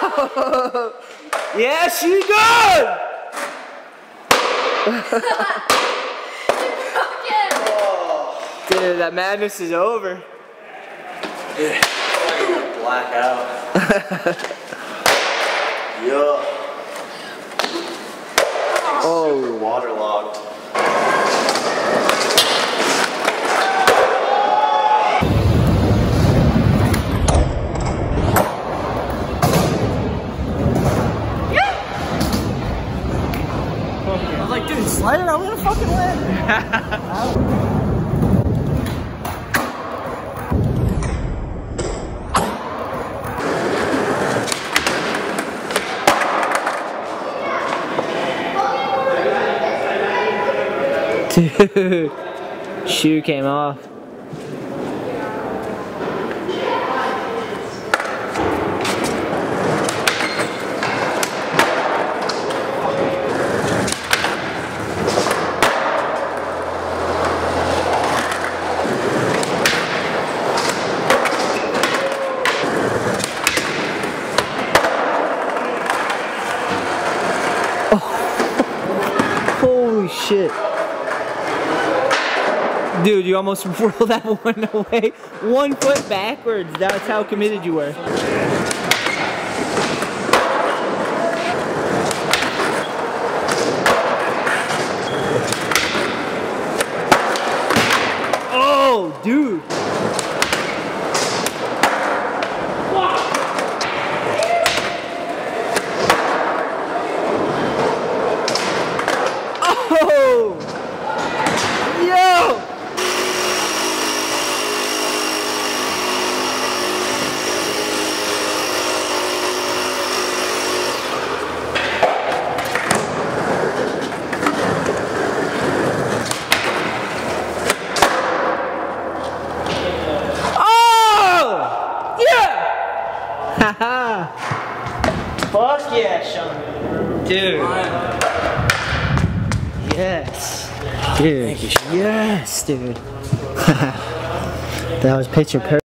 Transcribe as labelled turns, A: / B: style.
A: Oh! Yeah, she good! Dude, that madness is over.
B: Yeah, I'm gonna black out. Yeah. Oh, waterlogged.
A: I was like, dude, Slayer, I'm gonna fucking win. Dude, shoe came off. Oh. Holy shit. Dude, you almost rolled that one away. 1 foot backwards. That's how committed you were. Oh, dude. Oh! Yo! Haha! Fuck yeah, Sean. Dude. Yes. Dude. Yes, dude. That was picture perfect.